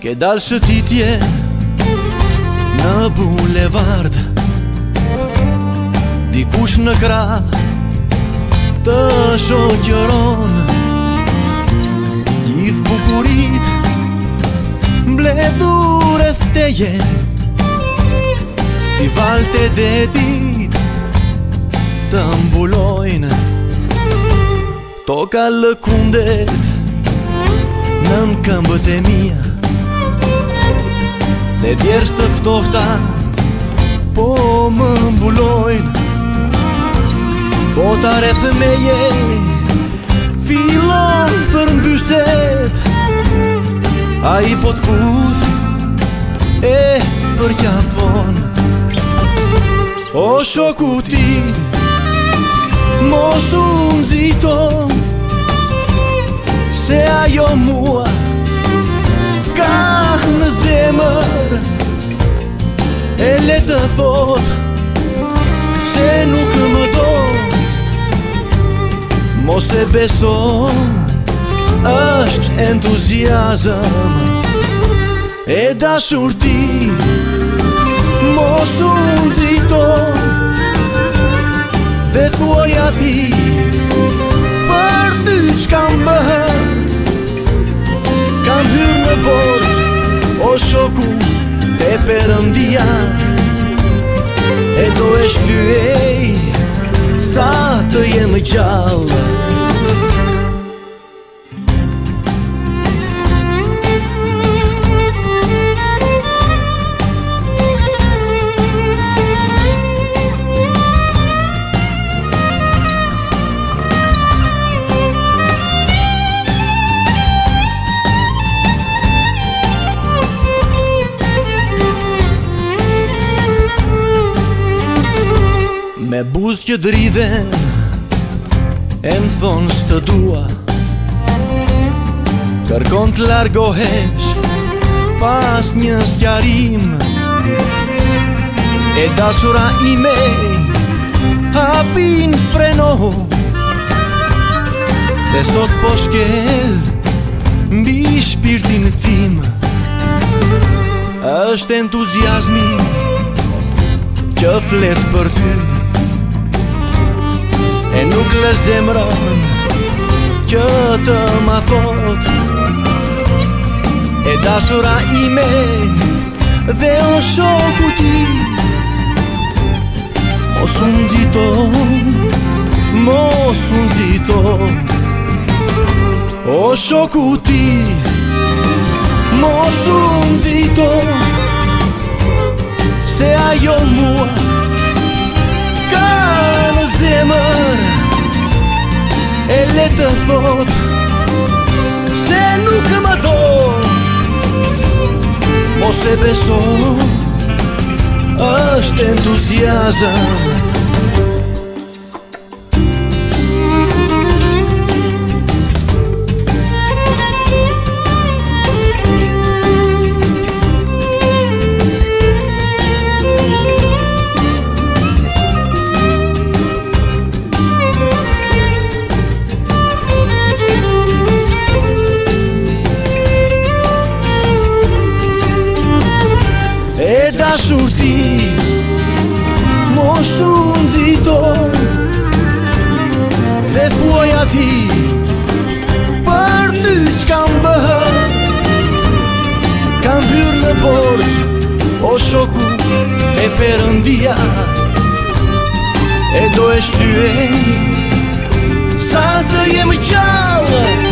Ke dalë shëtitje në bulevard, dikush në krah të shoqëron, gjithë bukurit mbledhur e teje, si valte detit të mbulojnë, toka lëkundet nën këmbët e mia, dhe djerës të ftohta po më mbulojnë, bota rreth meje fillon për mbyset, ai po t'kuth e përqafon. O shoku ti, mos u nxito, se ajo mua ka në zemër, e le të thot se nuk më do, mos e beso, është entuziazëm e dashurti. Mos u nxito dhe thuaj atij për ty ç'kam bërë, kam hyrë në borxh, o shoku, te Perëndia, e do e shlyej sa të jem gjallë. Me buzë që dridhen, e më thonë s'të dua, kërkon të largohesh pas një sqarim, e dashura ime hapin freno, se sot po shkel mbi shpirtin tim, është entuziazmi që flet për ty, e nuk lë zemrën që të ma thot, e dashura ime dhe o shoku ti, mos u nxito, mos u nxito, o shoku ti, mos u nxito, se ajo mua ka në zemër, e le të thot se nuk më do, mos e beso, është entuziazëm. E dashurti, mos u nxito dhe thuaj atij për ty ç'kam bërë, kam hyrë në borxh, o shoku, te Perëndia, e do e shlyej sa të jem gjallë.